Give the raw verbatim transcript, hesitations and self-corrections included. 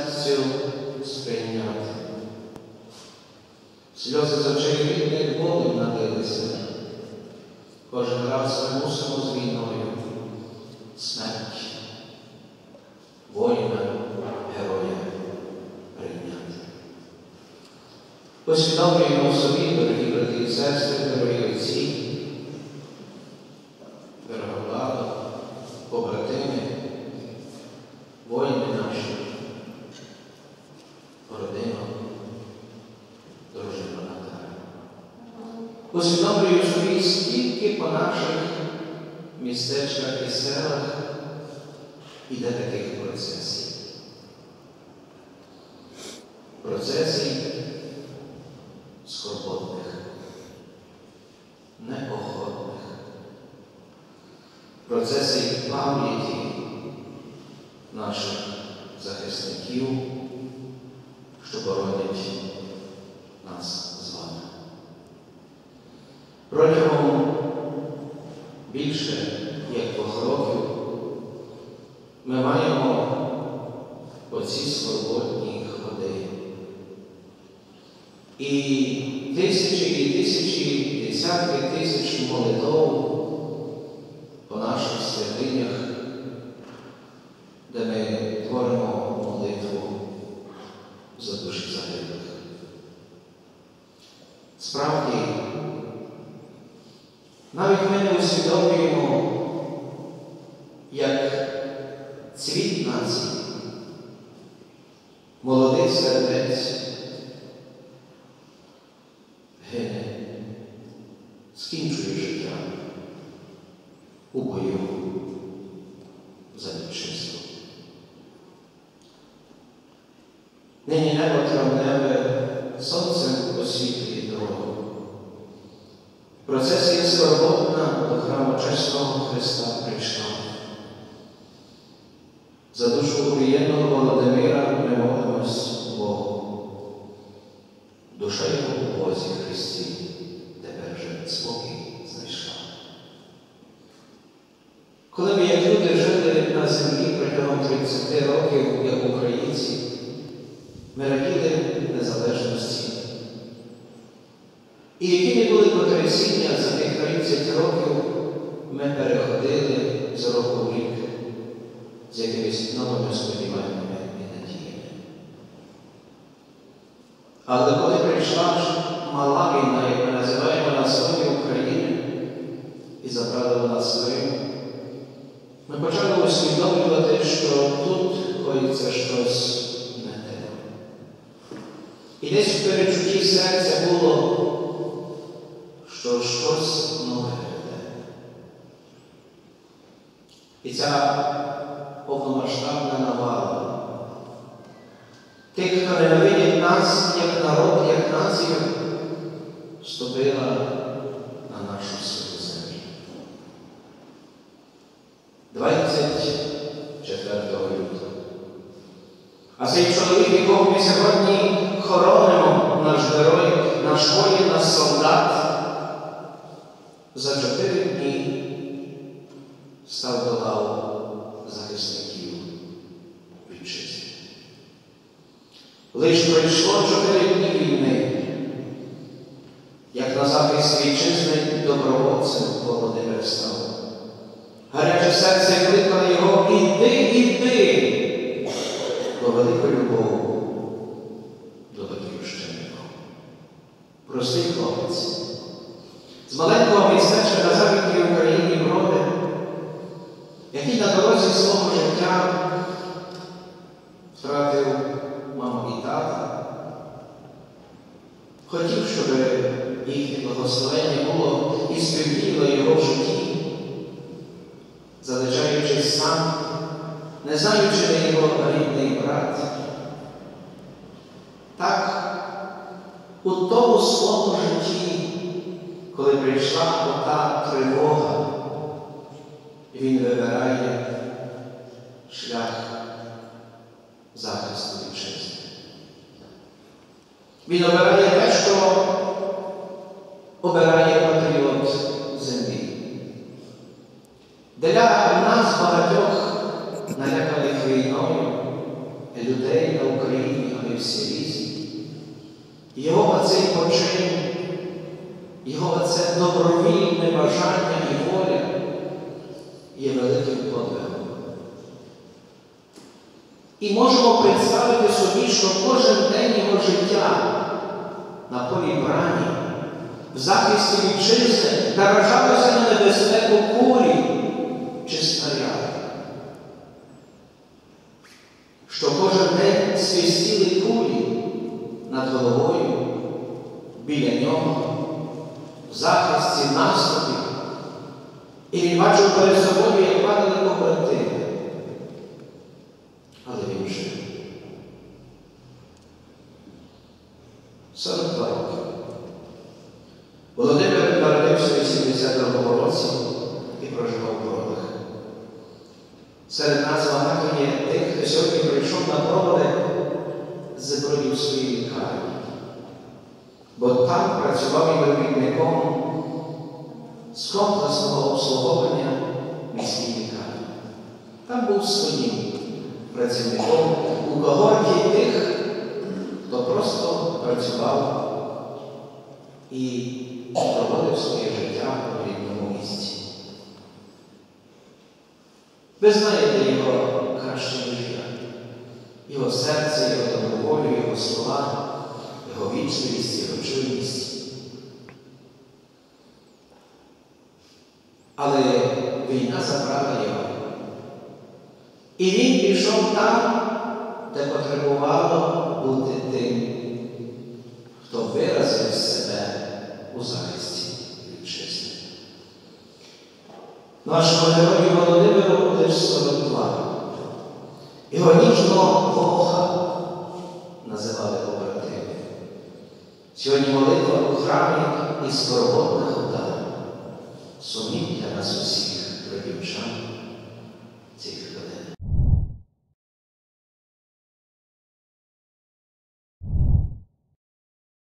смертю сприйняти. Сльози з очей рідних болем налилися. Кожен раз ми мусимо з війною смерть воїна, героя прийняти. Усвідомлюємо собі, дорогі брати і сестри, дорогі отці, дороговлада, побратими, воїни наші, родина, дружина Наталя. Усвідомлюю собі, скільки по наших містечках і селах іде таких процесів. Процесів скорботних, неохотних, процесів пам'яті наших захисників, що боронять нас з вами. Протягом більше як двох років ми маємо оці скорботні ходи. І тисячі і тисячі, десятки тисяч молитов по наших святинях, де ми творимо молитву за душі загиблих. Справді, навіть ми не усвідомлюємо, як цвіт нації, молодий сердець гине, скінчує життя у бою за вітчизну. Нині небо травневе сонцем освітлює дорогу. Процесія скорботна до храму чесного Христа прийшла. За душу убієнного Володимира ми молимось Богу. Душа його у Бозі Христі тепер же спокій знайшла. Коли ми, як люди, жили на землі протягом тридцяти років, як українці, ми раділи незалежності. І які не були потрясіння за тих тридцять років, ми переходили з року в рік з якимись новими сподіваннями і надіями. Але коли прийшла ж мала війна, як ми називаємо на сході України, і забрала нас в Крим, ми почали усвідомлювати, що тут коїться щось не те. І десь в перечутті серця було, що щось нове йде. І ця повномасштабна навала тих, хто ненавидить нас як народ, як націю, вступила на нашу святу землю. двадцять четвертого лютого. А цей чоловік, якого ми сьогодні хоронимо, наш герой, наш воїн, наш солдат, за чотири дні став до лав захисників вітчизни. Лиш пройшло чотири дні війни, як на захист вітчизни добровольцем Володимир став. Гаряче серце кликало його: іди, іди, бо велику любов до батьківщини. Простий хлопець з маленького містечка на Західній Україні Броди, який на дорозі свого життя втратив маму і тата, хотів, щоб їхнє благословення було і співділо його в житті, залишаючись сам, не знаючи, де його рідний брат. Так, у тому своєму житті, коли прийшла ота тривога, він вибирає шлях захисту вітчизни. Він обирає те, що обирає патріот землі. Для нас багатьох наляканих війною людей на Україні ми всі різні. Його оцей почин, його оце добровільне бажання і воля є великим подвигом. І можемо представити собі, що кожен день його життя на полі брані, в захисті вітчизни наражалося на небезпеку кулі чи снаряди. Що кожен день свистіли кулі над головою, біля нього, в захисті наступів. І він бачив перед собою, як падали побратими. Але він жив. сорок два роки. Володимир народився у вісімдесят другому році і проживав у Бродах. Серед нас багато є тих, хто сьогодні прийшов на проводи з Бродівської лікарні. Бо там працював і робітником з комплексного обслуговування міській лікарні. Там був своїм працівником у когорті тих, хто просто працював і проводив своє життя у рідному місці. Ви знаєте його краще, ніж я. Його серце, його доброволю, його слова, його вічливість, його чуйність. Але війна забрала його. І він пішов там, де потребувало бути тим, хто виразив себе у захисті вітчизни. Нашому герою Володимиру лише сорок два. Його ніжного Бога називали побратими. Сьогодні молитва у храмі і скорботна хода. Сумнів для нас усіх, бродівчан.